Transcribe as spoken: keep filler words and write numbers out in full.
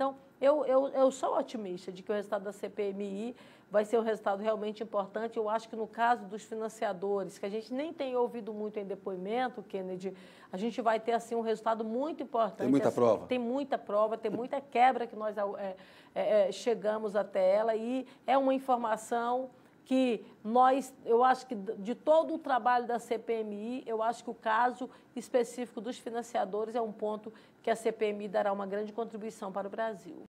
Então, eu, eu, eu sou otimista de que o resultado da C P M I vai ser um resultado realmente importante. Eu acho que no caso dos financiadores, que a gente nem tem ouvido muito em depoimento, Kennedy, a gente vai ter assim um resultado muito importante. Tem muita assim, prova. Tem muita prova, tem muita quebra que nós é, é, chegamos até ela e é uma informação que nós, eu acho que de todo o trabalho da C P M I, eu acho que o caso específico dos financiadores é um ponto que a C P M I dará uma grande contribuição para o Brasil.